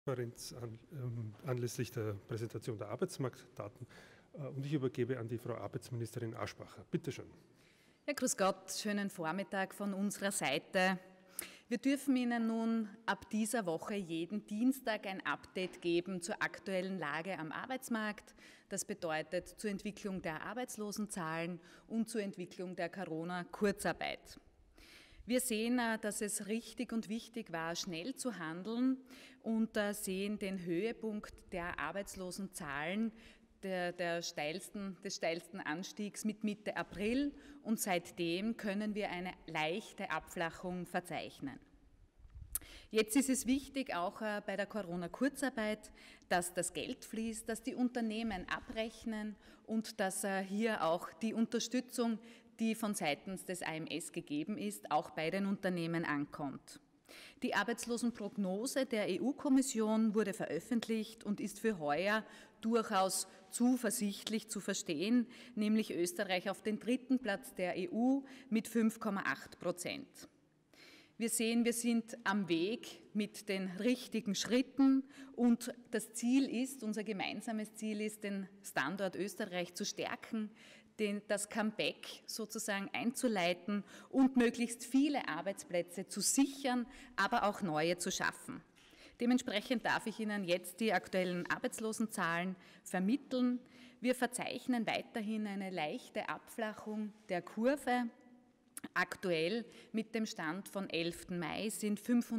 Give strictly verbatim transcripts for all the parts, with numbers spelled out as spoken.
Konferenz an, ähm, anlässlich der Präsentation der Arbeitsmarktdaten. Äh, und ich übergebe an die Frau Arbeitsministerin Aschbacher. Bitte schön. Ja, grüß Gott, schönen Vormittag von unserer Seite. Wir dürfen Ihnen nun ab dieser Woche jeden Dienstag ein Update geben zur aktuellen Lage am Arbeitsmarkt. Das bedeutet zur Entwicklung der Arbeitslosenzahlen und zur Entwicklung der Corona-Kurzarbeit. Wir sehen, dass es richtig und wichtig war, schnell zu handeln und sehen den Höhepunkt der Arbeitslosenzahlen der, der steilsten, des steilsten Anstiegs mit Mitte April und seitdem können wir eine leichte Abflachung verzeichnen. Jetzt ist es wichtig, auch bei der Corona-Kurzarbeit, dass das Geld fließt, dass die Unternehmen abrechnen und dass hier auch die Unterstützung, die von seitens des A M S gegeben ist, auch bei den Unternehmen ankommt. Die Arbeitslosenprognose der E U-Kommission wurde veröffentlicht und ist für heuer durchaus zuversichtlich zu verstehen, nämlich Österreich auf den dritten Platz der E U mit fünf Komma acht Prozent. Wir sehen, wir sind am Weg mit den richtigen Schritten und das Ziel ist, unser gemeinsames Ziel ist, den Standort Österreich zu stärken, den, das Comeback sozusagen einzuleiten und möglichst viele Arbeitsplätze zu sichern, aber auch neue zu schaffen. Dementsprechend darf ich Ihnen jetzt die aktuellen Arbeitslosenzahlen vermitteln. Wir verzeichnen weiterhin eine leichte Abflachung der Kurve. Aktuell mit dem Stand von elften Mai sind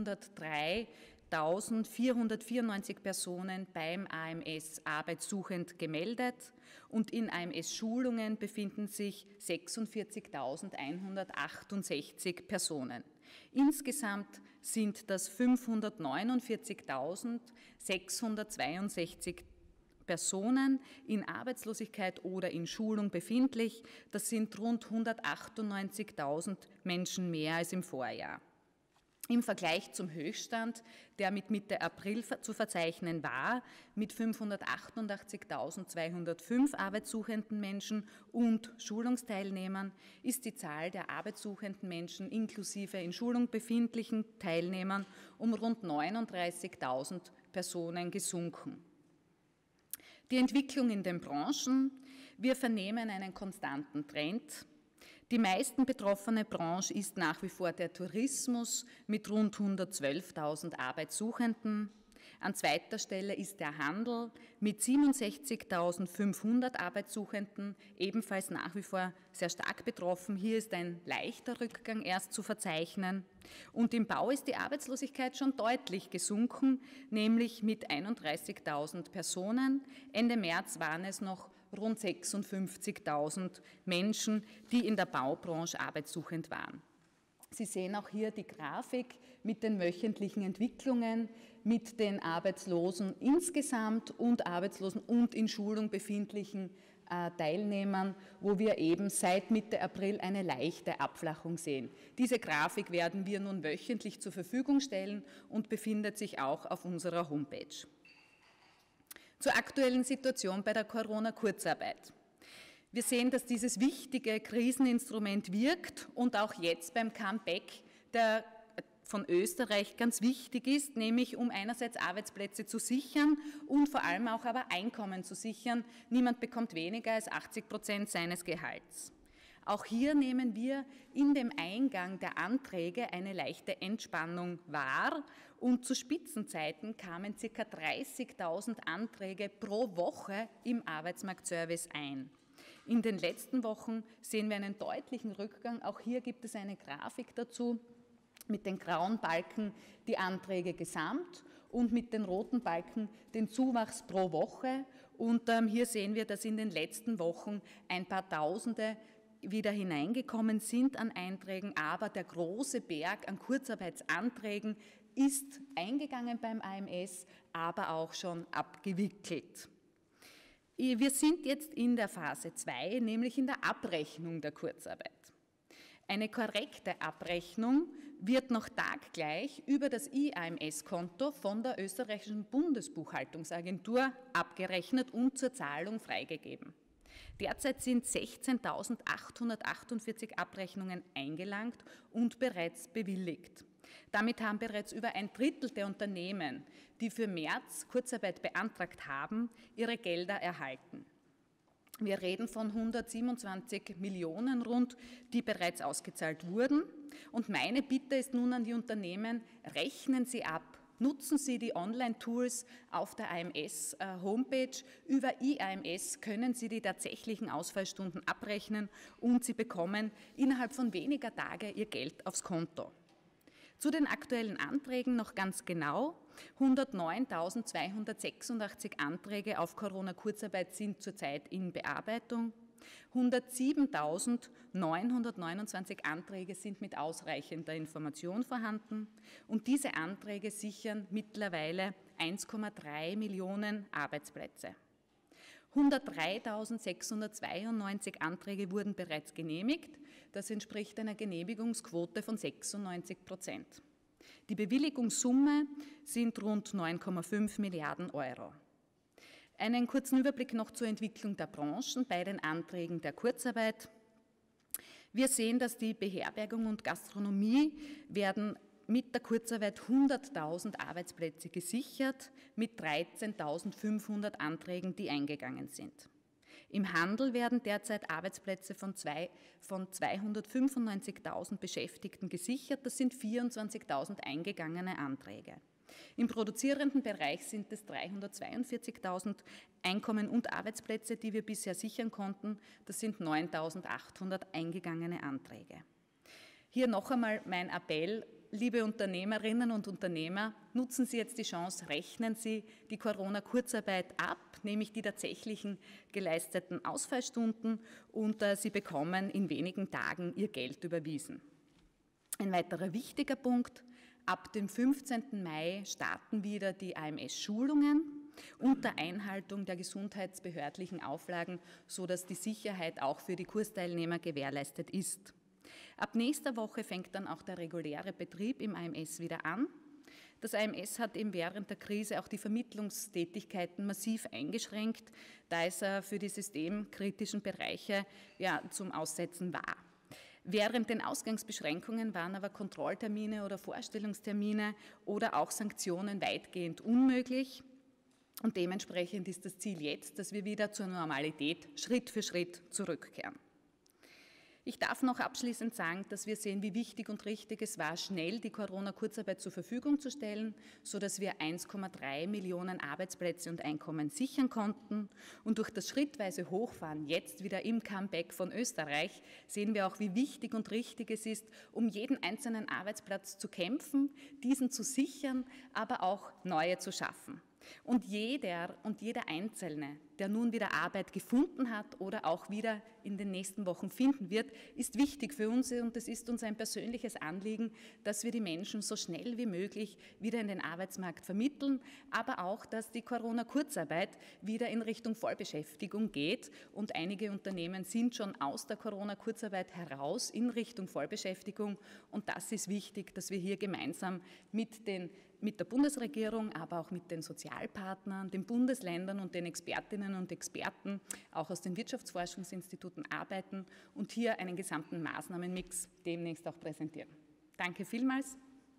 fünfhundertdreitausendvierhundertvierundneunzig Personen beim A M S arbeitssuchend gemeldet und in A M S-Schulungen befinden sich sechsundvierzigtausendeinhundertachtundsechzig Personen. Insgesamt sind das fünfhundertneunundvierzigtausendsechshundertzweiundsechzig Personen in Arbeitslosigkeit oder in Schulung befindlich. Das sind rund hundertachtundneunzigtausend Menschen mehr als im Vorjahr. Im Vergleich zum Höchststand, der mit Mitte April zu verzeichnen war, mit fünfhundertachtundachtzigtausendzweihundertfünf arbeitssuchenden Menschen und Schulungsteilnehmern, ist die Zahl der arbeitssuchenden Menschen inklusive in Schulung befindlichen Teilnehmern um rund neununddreißigtausend Personen gesunken. Die Entwicklung in den Branchen. Wir vernehmen einen konstanten Trend. Die meisten betroffene Branche ist nach wie vor der Tourismus mit rund hundertzwölftausend Arbeitssuchenden. An zweiter Stelle ist der Handel mit siebenundsechzigtausendfünfhundert Arbeitssuchenden, ebenfalls nach wie vor sehr stark betroffen. Hier ist ein leichter Rückgang erst zu verzeichnen. Und im Bau ist die Arbeitslosigkeit schon deutlich gesunken, nämlich mit einunddreißigtausend Personen. Ende März waren es noch rund sechsundfünfzigtausend Menschen, die in der Baubranche arbeitssuchend waren. Sie sehen auch hier die Grafik mit den wöchentlichen Entwicklungen, mit den Arbeitslosen insgesamt und Arbeitslosen und in Schulung befindlichen äh, Teilnehmern, wo wir eben seit Mitte April eine leichte Abflachung sehen. Diese Grafik werden wir nun wöchentlich zur Verfügung stellen und befindet sich auch auf unserer Homepage. Zur aktuellen Situation bei der Corona-Kurzarbeit. Wir sehen, dass dieses wichtige Kriseninstrument wirkt und auch jetzt beim Comeback der von Österreich ganz wichtig ist, nämlich um einerseits Arbeitsplätze zu sichern und vor allem auch aber Einkommen zu sichern. Niemand bekommt weniger als achtzig Prozent seines Gehalts. Auch hier nehmen wir in dem Eingang der Anträge eine leichte Entspannung wahr und zu Spitzenzeiten kamen ca. dreißigtausend Anträge pro Woche im Arbeitsmarktservice ein. In den letzten Wochen sehen wir einen deutlichen Rückgang. Auch hier gibt es eine Grafik dazu mit den grauen Balken die Anträge gesamt und mit den roten Balken den Zuwachs pro Woche. Und ähm, hier sehen wir, dass in den letzten Wochen ein paar Tausende wieder hineingekommen sind an Einträgen, aber der große Berg an Kurzarbeitsanträgen ist eingegangen beim A M S, aber auch schon abgewickelt. Wir sind jetzt in der Phase zwei, nämlich in der Abrechnung der Kurzarbeit. Eine korrekte Abrechnung wird noch taggleich über das I A M S-Konto von der österreichischen Bundesbuchhaltungsagentur abgerechnet und zur Zahlung freigegeben. Derzeit sind sechzehntausendachthundertachtundvierzig Abrechnungen eingelangt und bereits bewilligt. Damit haben bereits über ein Drittel der Unternehmen, die für März Kurzarbeit beantragt haben, ihre Gelder erhalten. Wir reden von hundertsiebenundzwanzig Millionen rund, die bereits ausgezahlt wurden. Und meine Bitte ist nun an die Unternehmen, rechnen Sie ab. Nutzen Sie die Online-Tools auf der A M S-Homepage. Über I A M S können Sie die tatsächlichen Ausfallstunden abrechnen und Sie bekommen innerhalb von weniger Tagen Ihr Geld aufs Konto. Zu den aktuellen Anträgen noch ganz genau. hundertneuntausendzweihundertsechsundachtzig Anträge auf Corona-Kurzarbeit sind zurzeit in Bearbeitung. hundertsiebentausendneunhundertneunundzwanzig Anträge sind mit ausreichender Information vorhanden und diese Anträge sichern mittlerweile eins Komma drei Millionen Arbeitsplätze. hundertdreitausendsechshundertzweiundneunzig Anträge wurden bereits genehmigt. Das entspricht einer Genehmigungsquote von sechsundneunzig Prozent. Die Bewilligungssumme sind rund neun Komma fünf Milliarden Euro. Einen kurzen Überblick noch zur Entwicklung der Branchen bei den Anträgen der Kurzarbeit. Wir sehen, dass die Beherbergung und Gastronomie werden mit der Kurzarbeit hunderttausend Arbeitsplätze gesichert, mit dreizehntausendfünfhundert Anträgen, die eingegangen sind. Im Handel werden derzeit Arbeitsplätze von, zwei, von zweihundertfünfundneunzigtausend Beschäftigten gesichert. Das sind vierundzwanzigtausend eingegangene Anträge. Im produzierenden Bereich sind es dreihundertzweiundvierzigtausend Einkommen und Arbeitsplätze, die wir bisher sichern konnten. Das sind neuntausendachthundert eingegangene Anträge. Hier noch einmal mein Appell, liebe Unternehmerinnen und Unternehmer, nutzen Sie jetzt die Chance, rechnen Sie die Corona-Kurzarbeit ab, nämlich die tatsächlichen geleisteten Ausfallstunden, und äh, Sie bekommen in wenigen Tagen Ihr Geld überwiesen. Ein weiterer wichtiger Punkt: Ab dem fünfzehnten Mai starten wieder die A M S-Schulungen unter Einhaltung der gesundheitsbehördlichen Auflagen, sodass die Sicherheit auch für die Kursteilnehmer gewährleistet ist. Ab nächster Woche fängt dann auch der reguläre Betrieb im A M S wieder an. Das A M S hat eben während der Krise auch die Vermittlungstätigkeiten massiv eingeschränkt, da es für die systemkritischen Bereiche ja, zum Aussetzen war. Während den Ausgangsbeschränkungen waren aber Kontrolltermine oder Vorstellungstermine oder auch Sanktionen weitgehend unmöglich. Und dementsprechend ist das Ziel jetzt, dass wir wieder zur Normalität Schritt für Schritt zurückkehren. Ich darf noch abschließend sagen, dass wir sehen, wie wichtig und richtig es war, schnell die Corona-Kurzarbeit zur Verfügung zu stellen, sodass wir eins Komma drei Millionen Arbeitsplätze und Einkommen sichern konnten. Und durch das schrittweise Hochfahren jetzt wieder im Comeback von Österreich sehen wir auch, wie wichtig und richtig es ist, um jeden einzelnen Arbeitsplatz zu kämpfen, diesen zu sichern, aber auch neue zu schaffen. Und jeder und jeder Einzelne, der nun wieder Arbeit gefunden hat oder auch wieder in den nächsten Wochen finden wird, ist wichtig für uns, und es ist uns ein persönliches Anliegen, dass wir die Menschen so schnell wie möglich wieder in den Arbeitsmarkt vermitteln, aber auch, dass die Corona-Kurzarbeit wieder in Richtung Vollbeschäftigung geht, und einige Unternehmen sind schon aus der Corona-Kurzarbeit heraus in Richtung Vollbeschäftigung, und das ist wichtig, dass wir hier gemeinsam mit den mit der Bundesregierung, aber auch mit den Sozialpartnern, den Bundesländern und den Expertinnen und Experten, auch aus den Wirtschaftsforschungsinstituten arbeiten und hier einen gesamten Maßnahmenmix demnächst auch präsentieren. Danke vielmals.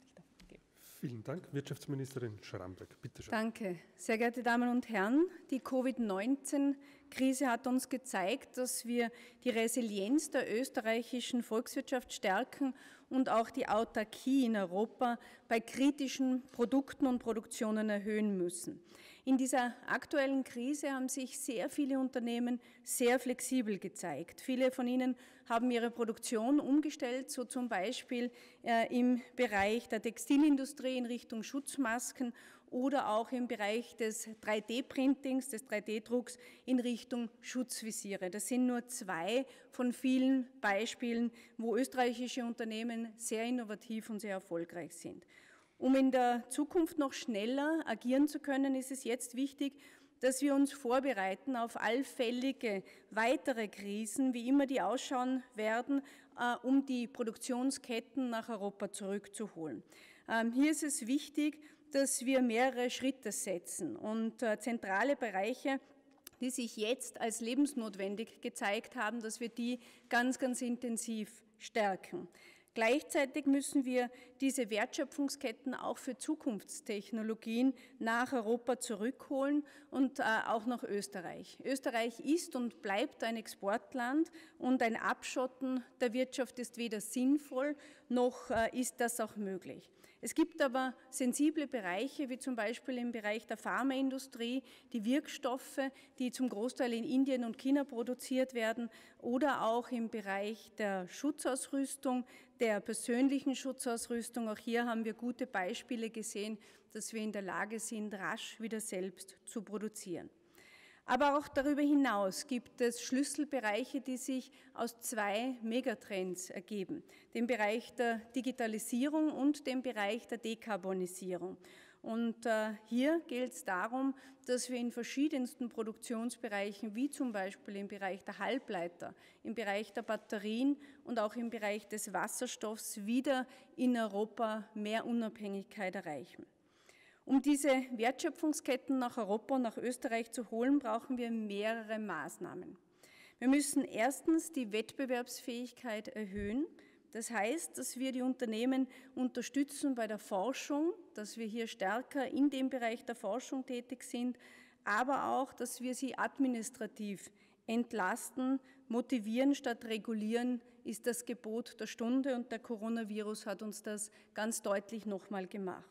Vielen Dank. Wirtschaftsministerin Schramberg, bitte schön. Danke. Sehr geehrte Damen und Herren, die Covid neunzehn Krise hat uns gezeigt, dass wir die Resilienz der österreichischen Volkswirtschaft stärken und auch die Autarkie in Europa bei kritischen Produkten und Produktionen erhöhen müssen. In dieser aktuellen Krise haben sich sehr viele Unternehmen sehr flexibel gezeigt. Viele von ihnen haben ihre Produktion umgestellt, so zum Beispiel äh, im Bereich der Textilindustrie in Richtung Schutzmasken oder auch im Bereich des drei D Printings, des drei D Drucks in Richtung Schutzvisiere. Das sind nur zwei von vielen Beispielen, wo österreichische Unternehmen sehr innovativ und sehr erfolgreich sind. Um in der Zukunft noch schneller agieren zu können, ist es jetzt wichtig, dass wir uns vorbereiten auf allfällige weitere Krisen, wie immer die ausschauen werden, um die Produktionsketten nach Europa zurückzuholen. Hier ist es wichtig, dass wir mehrere Schritte setzen und zentrale Bereiche, die sich jetzt als lebensnotwendig gezeigt haben, dass wir die ganz, ganz intensiv stärken. Gleichzeitig müssen wir diese Wertschöpfungsketten auch für Zukunftstechnologien nach Europa zurückholen und äh, auch nach Österreich. Österreich ist und bleibt ein Exportland und ein Abschotten der Wirtschaft ist weder sinnvoll, noch äh, ist das auch möglich. Es gibt aber sensible Bereiche, wie zum Beispiel im Bereich der Pharmaindustrie, die Wirkstoffe, die zum Großteil in Indien und China produziert werden, oder auch im Bereich der Schutzausrüstung, der persönlichen Schutzausrüstung. Auch hier haben wir gute Beispiele gesehen, dass wir in der Lage sind, rasch wieder selbst zu produzieren. Aber auch darüber hinaus gibt es Schlüsselbereiche, die sich aus zwei Megatrends ergeben, dem Bereich der Digitalisierung und dem Bereich der Dekarbonisierung. Und äh, hier geht es darum, dass wir in verschiedensten Produktionsbereichen, wie zum Beispiel im Bereich der Halbleiter, im Bereich der Batterien und auch im Bereich des Wasserstoffs wieder in Europa mehr Unabhängigkeit erreichen. Um diese Wertschöpfungsketten nach Europa und nach Österreich zu holen, brauchen wir mehrere Maßnahmen. Wir müssen erstens die Wettbewerbsfähigkeit erhöhen. Das heißt, dass wir die Unternehmen unterstützen bei der Forschung, dass wir hier stärker in dem Bereich der Forschung tätig sind, aber auch, dass wir sie administrativ entlasten. Motivieren statt regulieren ist das Gebot der Stunde und der Coronavirus hat uns das ganz deutlich nochmal gemacht.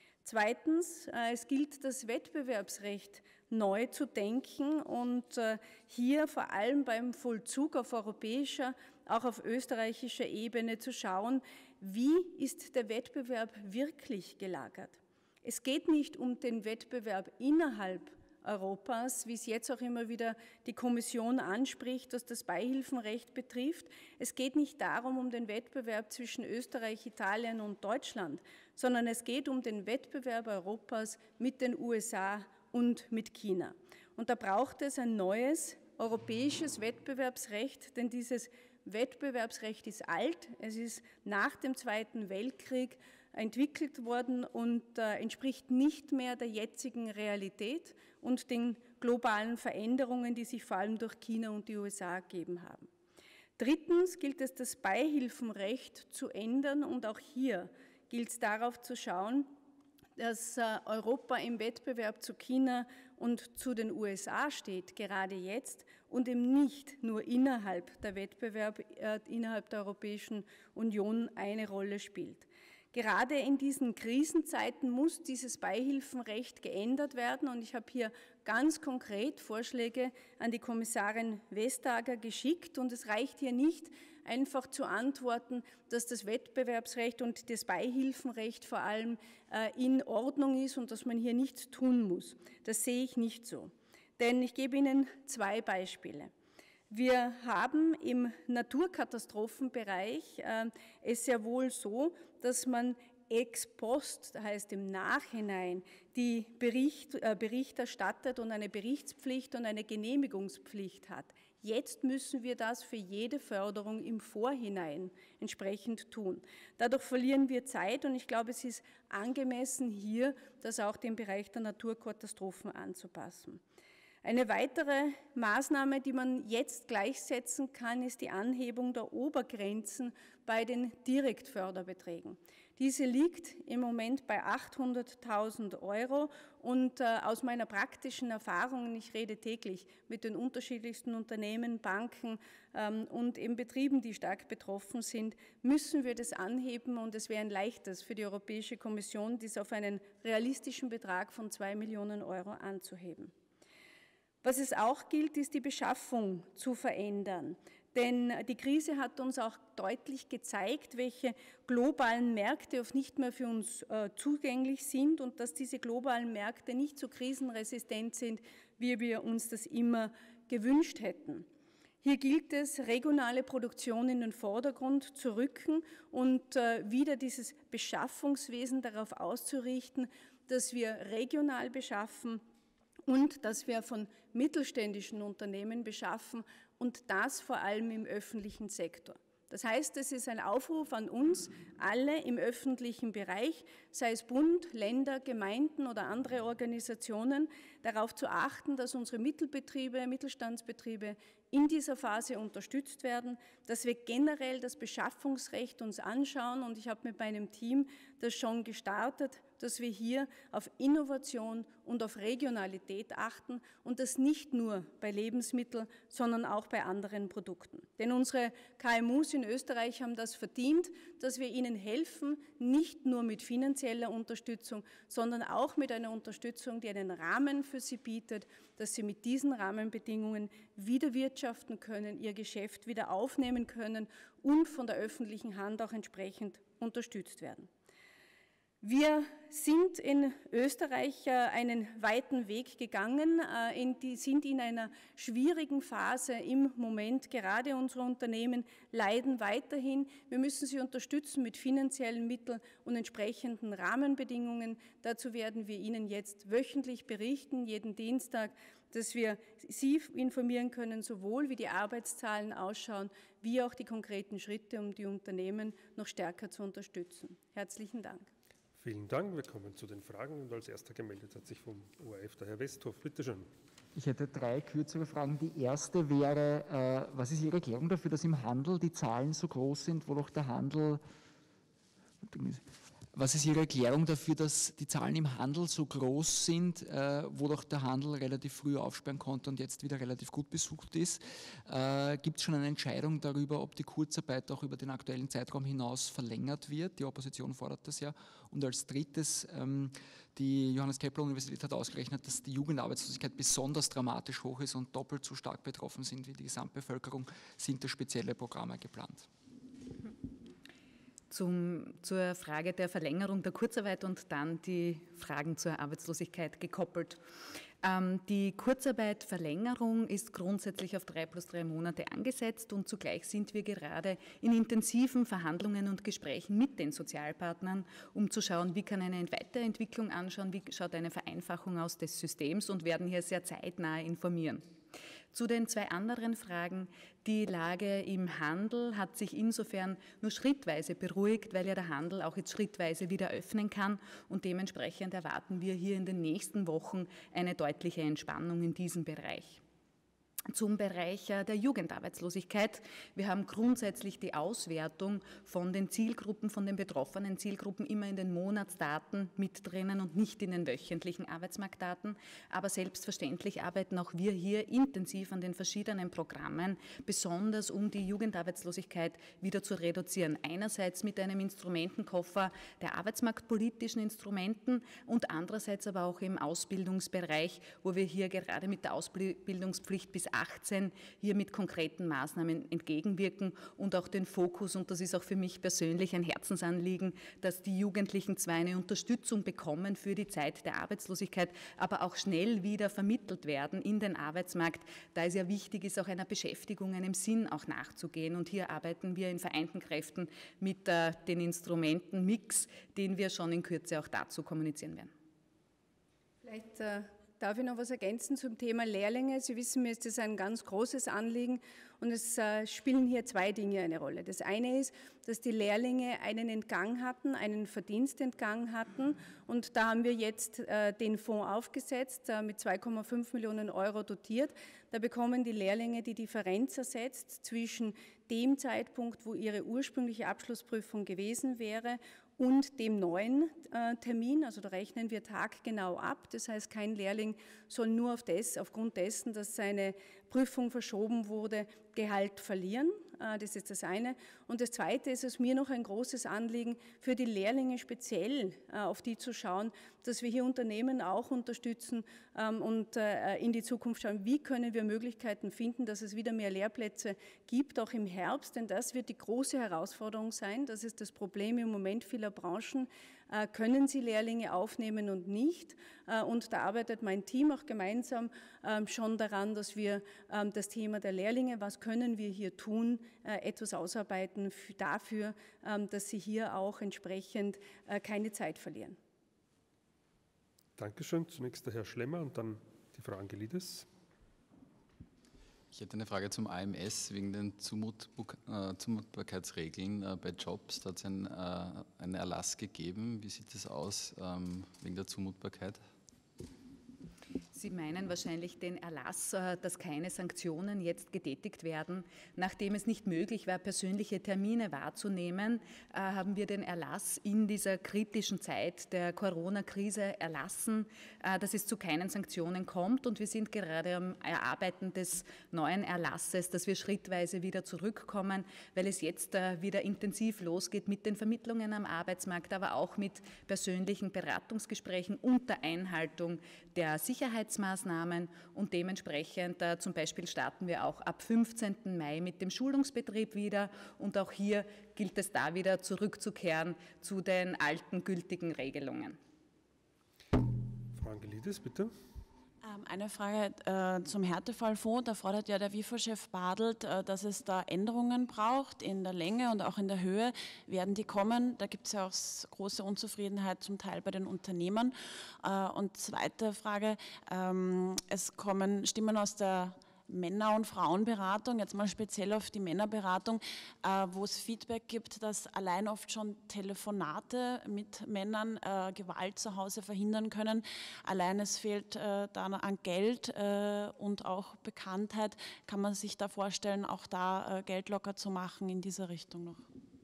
Zweitens, es gilt, das Wettbewerbsrecht neu zu denken und hier vor allem beim Vollzug auf europäischer, auch auf österreichischer Ebene zu schauen, wie ist der Wettbewerb wirklich gelagert. Es geht nicht um den Wettbewerb innerhalb Europas, wie es jetzt auch immer wieder die Kommission anspricht, was das Beihilfenrecht betrifft. Es geht nicht darum, um den Wettbewerb zwischen Österreich, Italien und Deutschland, sondern es geht um den Wettbewerb Europas mit den U S A und mit China. Und da braucht es ein neues europäisches Wettbewerbsrecht, denn dieses Wettbewerbsrecht ist alt, es ist nach dem Zweiten Weltkrieg entwickelt worden und äh, entspricht nicht mehr der jetzigen Realität und den globalen Veränderungen, die sich vor allem durch China und die U S A ergeben haben. Drittens gilt es, das Beihilfenrecht zu ändern und auch hier gilt es darauf zu schauen, dass äh, Europa im Wettbewerb zu China und zu den U S A steht, gerade jetzt, und eben nicht nur innerhalb der Wettbewerb, äh, innerhalb der Europäischen Union eine Rolle spielt. Gerade in diesen Krisenzeiten muss dieses Beihilfenrecht geändert werden und ich habe hier ganz konkret Vorschläge an die Kommissarin Vestager geschickt und es reicht hier nicht, einfach zu antworten, dass das Wettbewerbsrecht und das Beihilfenrecht vor allem äh, in Ordnung ist und dass man hier nichts tun muss. Das sehe ich nicht so. Denn ich gebe Ihnen zwei Beispiele. Wir haben im Naturkatastrophenbereich äh, es sehr wohl so, dass man ex post, das heißt im Nachhinein, die Bericht, äh, Bericht erstattet und eine Berichtspflicht und eine Genehmigungspflicht hat. Jetzt müssen wir das für jede Förderung im Vorhinein entsprechend tun. Dadurch verlieren wir Zeit und ich glaube, es ist angemessen, hier das auch dem Bereich der Naturkatastrophen anzupassen. Eine weitere Maßnahme, die man jetzt gleichsetzen kann, ist die Anhebung der Obergrenzen bei den Direktförderbeträgen. Diese liegt im Moment bei achthunderttausend Euro und äh, aus meiner praktischen Erfahrung, ich rede täglich mit den unterschiedlichsten Unternehmen, Banken ähm, und eben Betrieben, die stark betroffen sind, müssen wir das anheben und es wäre ein leichtes für die Europäische Kommission, dies auf einen realistischen Betrag von zwei Millionen Euro anzuheben. Was es auch gilt, ist die Beschaffung zu verändern. Denn die Krise hat uns auch deutlich gezeigt, welche globalen Märkte oft nicht mehr für uns äh, zugänglich sind und dass diese globalen Märkte nicht so krisenresistent sind, wie wir uns das immer gewünscht hätten. Hier gilt es, regionale Produktion in den Vordergrund zu rücken und äh, wieder dieses Beschaffungswesen darauf auszurichten, dass wir regional beschaffen, und dass wir von mittelständischen Unternehmen beschaffen und das vor allem im öffentlichen Sektor. Das heißt, es ist ein Aufruf an uns alle im öffentlichen Bereich, sei es Bund, Länder, Gemeinden oder andere Organisationen, darauf zu achten, dass unsere Mittelbetriebe, Mittelstandsbetriebe in dieser Phase unterstützt werden, dass wir generell das Beschaffungsrecht uns anschauen, und ich habe mit meinem Team das schon gestartet, dass wir hier auf Innovation und auf Regionalität achten und das nicht nur bei Lebensmitteln, sondern auch bei anderen Produkten. Denn unsere K M Us in Österreich haben das verdient, dass wir ihnen helfen, nicht nur mit finanzieller Unterstützung, sondern auch mit einer Unterstützung, die einen Rahmen für sie bietet, dass sie mit diesen Rahmenbedingungen wieder wirtschaften können, ihr Geschäft wieder aufnehmen können und von der öffentlichen Hand auch entsprechend unterstützt werden. Wir sind in Österreich einen weiten Weg gegangen, sind in einer schwierigen Phase im Moment. Gerade unsere Unternehmen leiden weiterhin. Wir müssen sie unterstützen mit finanziellen Mitteln und entsprechenden Rahmenbedingungen. Dazu werden wir Ihnen jetzt wöchentlich berichten, jeden Dienstag, dass wir Sie informieren können, sowohl wie die Arbeitszahlen ausschauen, wie auch die konkreten Schritte, um die Unternehmen noch stärker zu unterstützen. Herzlichen Dank. Vielen Dank. Wir kommen zu den Fragen und als erster gemeldet hat sich vom O R F der Herr Westhoff. Bitte schön. Ich hätte drei kürzere Fragen. Die erste wäre, äh, was ist Ihre Erklärung dafür, dass im Handel die Zahlen so groß sind, wo doch der Handel... Was ist Ihre Erklärung dafür, dass die Zahlen im Handel so groß sind, äh, wo doch der Handel relativ früh aufsperren konnte und jetzt wieder relativ gut besucht ist? Äh, Gibt es schon eine Entscheidung darüber, ob die Kurzarbeit auch über den aktuellen Zeitraum hinaus verlängert wird? Die Opposition fordert das ja. Und als drittes, ähm, die Johannes Kepler Universität hat ausgerechnet, dass die Jugendarbeitslosigkeit besonders dramatisch hoch ist und doppelt so stark betroffen sind wie die Gesamtbevölkerung. Sind da spezielle Programme geplant? Zum, zur Frage der Verlängerung der Kurzarbeit und dann die Fragen zur Arbeitslosigkeit gekoppelt. Ähm, die Kurzarbeitverlängerung ist grundsätzlich auf drei plus drei Monate angesetzt und zugleich sind wir gerade in intensiven Verhandlungen und Gesprächen mit den Sozialpartnern, um zu schauen, wie kann eine Weiterentwicklung anschauen, wie schaut eine Vereinfachung aus des Systems und werden hier sehr zeitnah informieren. Zu den zwei anderen Fragen. Die Lage im Handel hat sich insofern nur schrittweise beruhigt, weil ja der Handel auch jetzt schrittweise wieder öffnen kann und dementsprechend erwarten wir hier in den nächsten Wochen eine deutliche Entspannung in diesem Bereich. Zum Bereich der Jugendarbeitslosigkeit. Wir haben grundsätzlich die Auswertung von den Zielgruppen, von den betroffenen Zielgruppen immer in den Monatsdaten mit drinnen und nicht in den wöchentlichen Arbeitsmarktdaten. Aber selbstverständlich arbeiten auch wir hier intensiv an den verschiedenen Programmen, besonders um die Jugendarbeitslosigkeit wieder zu reduzieren. Einerseits mit einem Instrumentenkoffer der arbeitsmarktpolitischen Instrumenten und andererseits aber auch im Ausbildungsbereich, wo wir hier gerade mit der Ausbildungspflicht bis achtzehn hier mit konkreten Maßnahmen entgegenwirken und auch den Fokus, und das ist auch für mich persönlich ein Herzensanliegen, dass die Jugendlichen zwar eine Unterstützung bekommen für die Zeit der Arbeitslosigkeit, aber auch schnell wieder vermittelt werden in den Arbeitsmarkt, da es ja wichtig ist, auch einer Beschäftigung, einem Sinn auch nachzugehen. Und hier arbeiten wir in vereinten Kräften mit äh, den Instrumenten Mix, den wir schon in Kürze auch dazu kommunizieren werden. Vielleicht äh Darf ich noch was ergänzen zum Thema Lehrlinge? Sie wissen, mir ist das ein ganz großes Anliegen und es äh, spielen hier zwei Dinge eine Rolle. Das eine ist, dass die Lehrlinge einen Entgang hatten, einen Verdienstentgang hatten und da haben wir jetzt äh, den Fonds aufgesetzt, äh, mit zwei Komma fünf Millionen Euro dotiert. Da bekommen die Lehrlinge die Differenz ersetzt zwischen dem Zeitpunkt, wo ihre ursprüngliche Abschlussprüfung gewesen wäre, und dem neuen äh, Termin, also da rechnen wir taggenau ab. Das heißt, kein Lehrling soll nur auf des, aufgrund dessen, dass seine Prüfung verschoben wurde, Gehalt verlieren. Äh, das ist das eine. Und das zweite ist es mir noch ein großes Anliegen, für die Lehrlinge speziell äh, auf die zu schauen, dass wir hier Unternehmen auch unterstützen ähm, und äh, in die Zukunft schauen, wie können wir Möglichkeiten finden, dass es wieder mehr Lehrplätze gibt, auch im Herbst, denn das wird die große Herausforderung sein. Das ist das Problem im Moment vieler Branchen. Äh, können sie Lehrlinge aufnehmen und nicht? Äh, und da arbeitet mein Team auch gemeinsam äh, schon daran, dass wir äh, das Thema der Lehrlinge, was können wir hier tun, äh, etwas ausarbeiten dafür, äh, dass sie hier auch entsprechend äh, keine Zeit verlieren. Dankeschön. Zunächst der Herr Schlemmer und dann die Frau Angelides. Ich hätte eine Frage zum A M S wegen den Zumutbarkeitsregeln bei Jobs. Da hat es ein, einen Erlass gegeben. Wie sieht das aus wegen der Zumutbarkeit? Sie meinen wahrscheinlich den Erlass, dass keine Sanktionen jetzt getätigt werden. Nachdem es nicht möglich war, persönliche Termine wahrzunehmen, haben wir den Erlass in dieser kritischen Zeit der Corona-Krise erlassen, dass es zu keinen Sanktionen kommt. Und wir sind gerade am Erarbeiten des neuen Erlasses, dass wir schrittweise wieder zurückkommen, weil es jetzt wieder intensiv losgeht mit den Vermittlungen am Arbeitsmarkt, aber auch mit persönlichen Beratungsgesprächen unter Einhaltung der Sicherheitsmaßnahmen. Und dementsprechend äh, zum Beispiel starten wir auch ab fünfzehnten Mai mit dem Schulungsbetrieb wieder und auch hier gilt es da wieder zurückzukehren zu den alten gültigen Regelungen. Frau Angelidis, bitte. Eine Frage äh, zum Härtefallfonds. Da fordert ja der W I F O-Chef Bartelt, äh, dass es da Änderungen braucht in der Länge und auch in der Höhe. Werden die kommen? Da gibt es ja auch große Unzufriedenheit zum Teil bei den Unternehmern. Äh, und zweite Frage, ähm, es kommen Stimmen aus der Männer- und Frauenberatung, jetzt mal speziell auf die Männerberatung, äh, wo es Feedback gibt, dass allein oft schon Telefonate mit Männern äh, Gewalt zu Hause verhindern können. Allein es fehlt äh, da an Geld äh, und auch Bekanntheit. Kann man sich da vorstellen, auch da äh, Geld locker zu machen in dieser Richtung noch?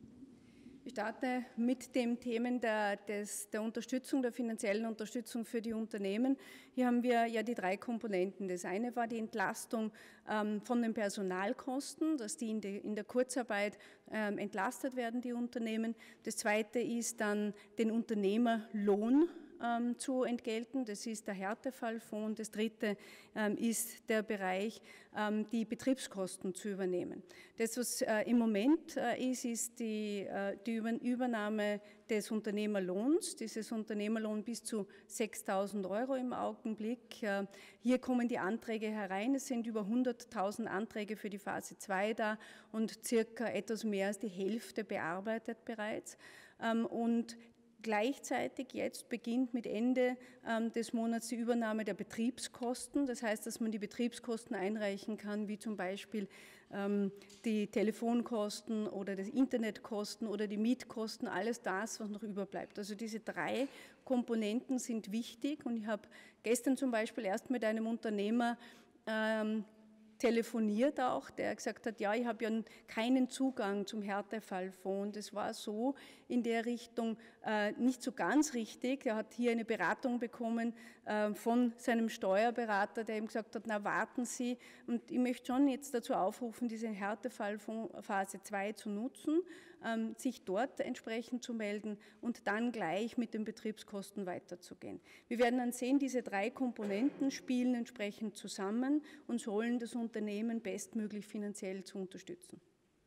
Ich starte mit dem Themen der, des, der Unterstützung, der finanziellen Unterstützung für die Unternehmen. Hier haben wir ja die drei Komponenten. Das eine war die Entlastung ähm, von den Personalkosten, dass die in, de, in der Kurzarbeit ähm, entlastet werden, die Unternehmen. Das zweite ist dann den Unternehmerlohn ähm, zu entgelten. Das ist der Härtefallfonds. Das dritte ähm, ist der Bereich, ähm, die Betriebskosten zu übernehmen. Das, was äh, im Moment äh, ist, ist die, äh, die Übernahme des Unternehmerlohns, dieses Unternehmerlohn bis zu sechstausend Euro im Augenblick. Äh, hier kommen die Anträge herein. Es sind über hunderttausend Anträge für die Phase zwei da und circa etwas mehr als die Hälfte bearbeitet bereits. Ähm, und Gleichzeitig jetzt beginnt mit Ende ähm, des Monats die Übernahme der Betriebskosten. Das heißt, dass man die Betriebskosten einreichen kann, wie zum Beispiel ähm, die Telefonkosten oder die Internetkosten oder die Mietkosten, alles das, was noch überbleibt. Also diese drei Komponenten sind wichtig und ich habe gestern zum Beispiel erst mit einem Unternehmer ähm, telefoniert auch, der gesagt hat, ja, ich habe ja keinen Zugang zum Härtefallfonds. Das war so in der Richtung äh, nicht so ganz richtig. Er hat hier eine Beratung bekommen äh, von seinem Steuerberater, der ihm gesagt hat, na warten Sie. Und ich möchte schon jetzt dazu aufrufen, diese Härtefallfonds Phase zwei zu nutzen, ähm, sich dort entsprechend zu melden und dann gleich mit den Betriebskosten weiterzugehen. Wir werden dann sehen, diese drei Komponenten spielen entsprechend zusammen und sollen das Unternehmen bestmöglich finanziell zu unterstützen.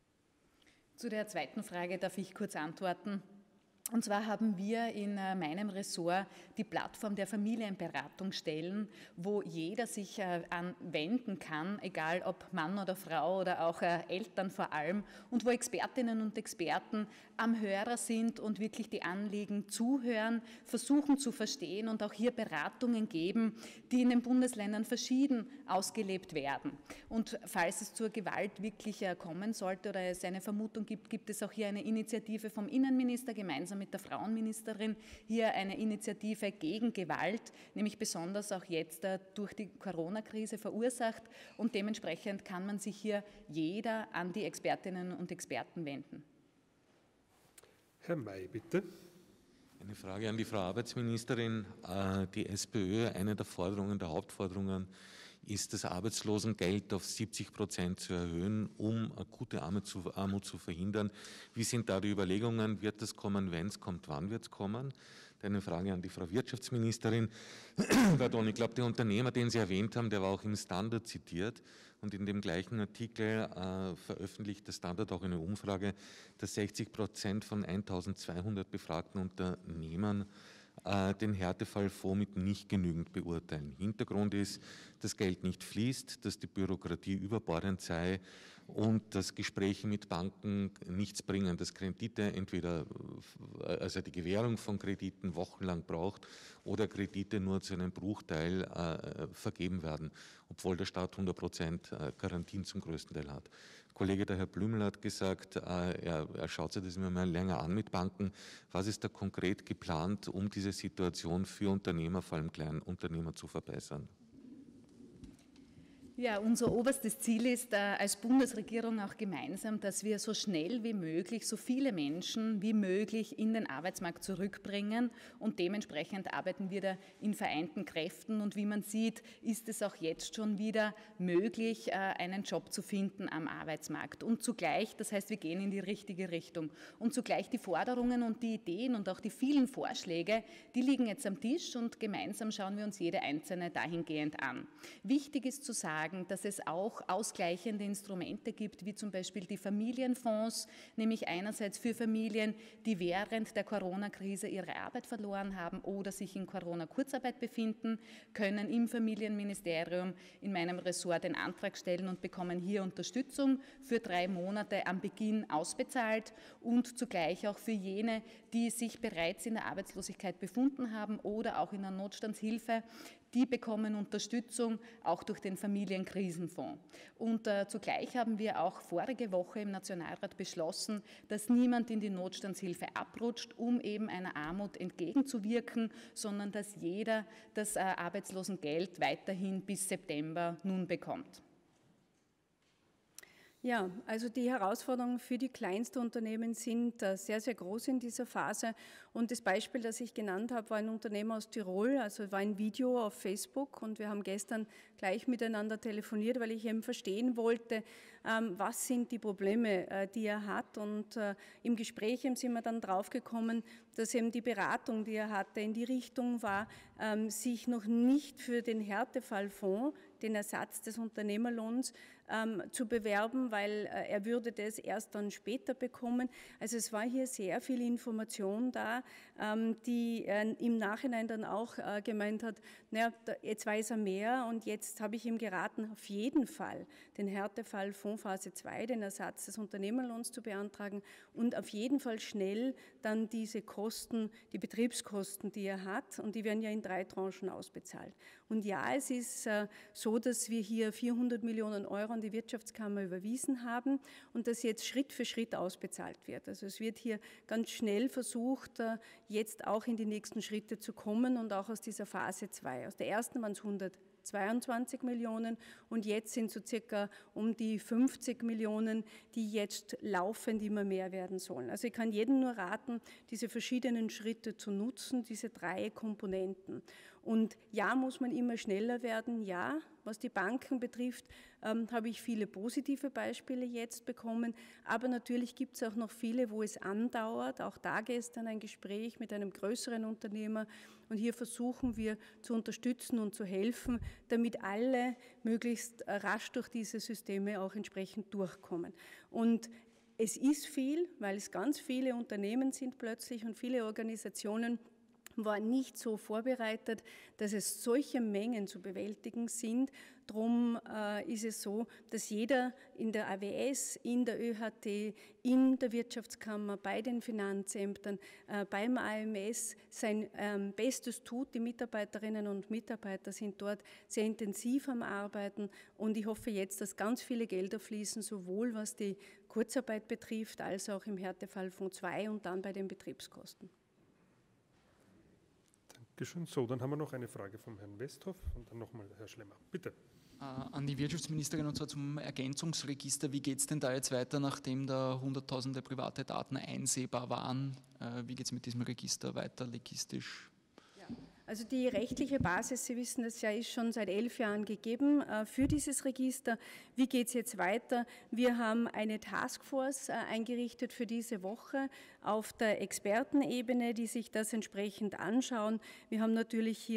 Zu der zweiten Frage darf ich kurz antworten. Und zwar haben wir in meinem Ressort die Plattform der Familienberatungsstellen, wo jeder sich anwenden kann, egal ob Mann oder Frau oder auch Eltern vor allem, und wo Expertinnen und Experten am Hörer sind und wirklich die Anliegen zuhören, versuchen zu verstehen und auch hier Beratungen geben, die in den Bundesländern verschieden ausgelebt werden. Und falls es zur Gewalt wirklich kommen sollte oder es eine Vermutung gibt, gibt es auch hier eine Initiative vom Innenminister gemeinsam mit der Frauenministerin, hier eine Initiative gegen Gewalt, nämlich besonders auch jetzt durch die Corona-Krise verursacht, und dementsprechend kann man sich hier jeder an die Expertinnen und Experten wenden. Herr May, bitte. Eine Frage an die Frau Arbeitsministerin. Die SPÖ, eine der Forderungen, der Hauptforderungen ist, das Arbeitslosengeld auf siebzig Prozent zu erhöhen, um akute Armut zu, Armut zu verhindern. Wie sind da die Überlegungen? Wird das kommen? Wenn es kommt, wann wird es kommen? Eine Frage an die Frau Wirtschaftsministerin. Pardon, ich glaube, der Unternehmer, den Sie erwähnt haben, der war auch im Standard zitiert. Und in dem gleichen Artikel äh, veröffentlicht der Standard auch eine Umfrage, dass sechzig Prozent von eintausendzweihundert befragten Unternehmern äh, den Härtefallfonds mit nicht genügend beurteilen. Hintergrund ist, dass Geld nicht fließt, dass die Bürokratie überbordend sei und dass Gespräche mit Banken nichts bringen, dass Kredite entweder, also die Gewährung von Krediten wochenlang braucht oder Kredite nur zu einem Bruchteil äh, vergeben werden, obwohl der Staat hundert Prozent Garantien zum größten Teil hat. Kollege der Herr Blümel hat gesagt, äh, er, er schaut sich das immer mal länger an mit Banken. Was ist da konkret geplant, um diese Situation für Unternehmer, vor allem Kleinunternehmer, zu verbessern? Ja, unser oberstes Ziel ist äh, als Bundesregierung auch gemeinsam, dass wir so schnell wie möglich so viele Menschen wie möglich in den Arbeitsmarkt zurückbringen und dementsprechend arbeiten wir da in vereinten Kräften und wie man sieht, ist es auch jetzt schon wieder möglich, äh, einen Job zu finden am Arbeitsmarkt und zugleich, das heißt, wir gehen in die richtige Richtung und zugleich die Forderungen und die Ideen und auch die vielen Vorschläge, die liegen jetzt am Tisch und gemeinsam schauen wir uns jede einzelne dahingehend an. Wichtig ist zu sagen, dass es auch ausgleichende Instrumente gibt, wie zum Beispiel die Familienfonds, nämlich einerseits für Familien, die während der Corona-Krise ihre Arbeit verloren haben oder sich in Corona-Kurzarbeit befinden, können im Familienministerium in meinem Ressort den Antrag stellen und bekommen hier Unterstützung für drei Monate am Beginn ausbezahlt und zugleich auch für jene, die sich bereits in der Arbeitslosigkeit befunden haben oder auch in der Notstandshilfe, die bekommen Unterstützung auch durch den Familienkrisenfonds. Und äh, zugleich haben wir auch vorige Woche im Nationalrat beschlossen, dass niemand in die Notstandshilfe abrutscht, um eben einer Armut entgegenzuwirken, sondern dass jeder das äh, Arbeitslosengeld weiterhin bis September nun bekommt. Ja, also die Herausforderungen für die Kleinstunternehmen sind sehr, sehr groß in dieser Phase. Und das Beispiel, das ich genannt habe, war ein Unternehmer aus Tirol, also war ein Video auf Facebook und wir haben gestern gleich miteinander telefoniert, weil ich eben verstehen wollte, was sind die Probleme, die er hat. Und im Gespräch sind wir dann draufgekommen, dass eben die Beratung, die er hatte, in die Richtung war, sich noch nicht für den Härtefallfonds, den Ersatz des Unternehmerlohns, ähm, zu bewerben, weil äh, er würde das erst dann später bekommen. Also es war hier sehr viel Information da, ähm, die äh, im Nachhinein dann auch äh, gemeint hat, naja, da, jetzt weiß er mehr und jetzt habe ich ihm geraten, auf jeden Fall den Härtefallfonds Phase zwei, den Ersatz des Unternehmerlohns zu beantragen und auf jeden Fall schnell dann diese Kosten, die Betriebskosten, die er hat, und die werden ja in drei Tranchen ausbezahlt. Und ja, es ist äh, so, dass wir hier vierhundert Millionen Euro an die Wirtschaftskammer überwiesen haben und das jetzt Schritt für Schritt ausbezahlt wird. Also es wird hier ganz schnell versucht, äh, jetzt auch in die nächsten Schritte zu kommen und auch aus dieser Phase zwei. Aus der ersten waren es hundertzweiundzwanzig Millionen und jetzt sind so circa um die fünfzig Millionen, die jetzt laufend immer mehr werden sollen. Also ich kann jedem nur raten, diese verschiedenen Schritte zu nutzen, diese drei Komponenten. Und ja, muss man immer schneller werden, ja. Was die Banken betrifft, ähm, habe ich viele positive Beispiele jetzt bekommen, aber natürlich gibt es auch noch viele, wo es andauert. Auch da gestern ein Gespräch mit einem größeren Unternehmer und hier versuchen wir zu unterstützen und zu helfen, damit alle möglichst rasch durch diese Systeme auch entsprechend durchkommen. Und es ist viel, weil es ganz viele Unternehmen sind plötzlich und viele Organisationen, war nicht so vorbereitet, dass es solche Mengen zu bewältigen sind. Darum äh, ist es so, dass jeder in der A W S, in der Ö H T, in der Wirtschaftskammer, bei den Finanzämtern, äh, beim A M S sein ähm, Bestes tut. Die Mitarbeiterinnen und Mitarbeiter sind dort sehr intensiv am Arbeiten und ich hoffe jetzt, dass ganz viele Gelder fließen, sowohl was die Kurzarbeit betrifft, als auch im Härtefallfonds zwei und dann bei den Betriebskosten. Dankeschön. So, dann haben wir noch eine Frage vom Herrn Westhoff und dann nochmal Herr Schlemmer. Bitte. An die Wirtschaftsministerin und zwar zum Ergänzungsregister. Wie geht es denn da jetzt weiter, nachdem da hunderttausende private Daten einsehbar waren? Wie geht es mit diesem Register weiter, legistisch? Also die rechtliche Basis, Sie wissen das ja, ist schon seit elf Jahren gegeben äh, für dieses Register. Wie geht es jetzt weiter? Wir haben eine Taskforce äh, eingerichtet für diese Woche auf der Expertenebene, die sich das entsprechend anschauen. Wir haben natürlich hier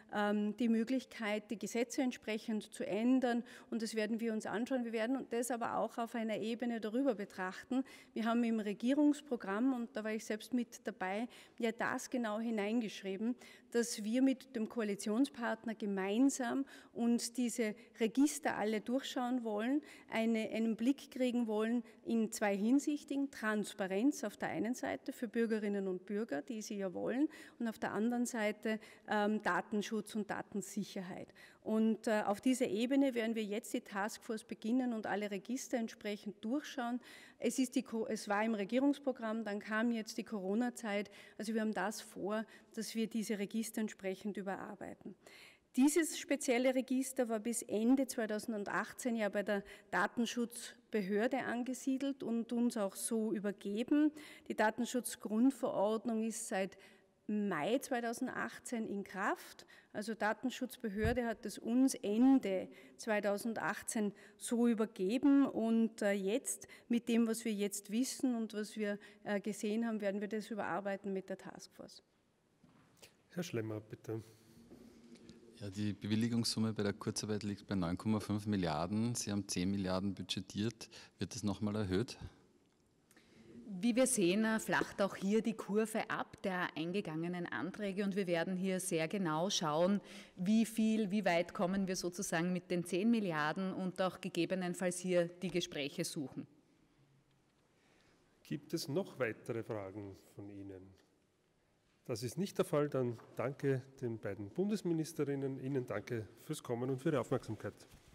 ähm, die Möglichkeit, die Gesetze entsprechend zu ändern, und das werden wir uns anschauen. Wir werden das aber auch auf einer Ebene darüber betrachten. Wir haben im Regierungsprogramm, und da war ich selbst mit dabei, ja das genau hineingeschrieben, dass wir mit dem Koalitionspartner gemeinsam uns diese Register alle durchschauen wollen, eine, einen Blick kriegen wollen in zwei Hinsichten: Transparenz auf der einen Seite für Bürgerinnen und Bürger, die sie ja wollen, und auf der anderen Seite ähm, Datenschutz und Datensicherheit. Und äh, auf dieser Ebene werden wir jetzt die Taskforce beginnen und alle Register entsprechend durchschauen. Es, ist die, es war im Regierungsprogramm, dann kam jetzt die Corona-Zeit. Also wir haben das vor, dass wir diese Register entsprechend überarbeiten. Dieses spezielle Register war bis Ende zweitausendachtzehn ja bei der Datenschutzbehörde angesiedelt und uns auch so übergeben. Die Datenschutzgrundverordnung ist seit Mai zweitausendachtzehn in Kraft. Also Datenschutzbehörde hat es uns Ende zweitausendachtzehn so übergeben, und jetzt mit dem, was wir jetzt wissen und was wir gesehen haben, werden wir das überarbeiten mit der Taskforce. Herr Schlemmer, bitte. Ja, die Bewilligungssumme bei der Kurzarbeit liegt bei neun Komma fünf Milliarden. Sie haben zehn Milliarden budgetiert. Wird das nochmal erhöht? Wie wir sehen, flacht auch hier die Kurve ab der eingegangenen Anträge, und wir werden hier sehr genau schauen, wie viel, wie weit kommen wir sozusagen mit den zehn Milliarden und auch gegebenenfalls hier die Gespräche suchen. Gibt es noch weitere Fragen von Ihnen? Das ist nicht der Fall. Dann danke den beiden Bundesministerinnen. Ihnen danke fürs Kommen und für Ihre Aufmerksamkeit.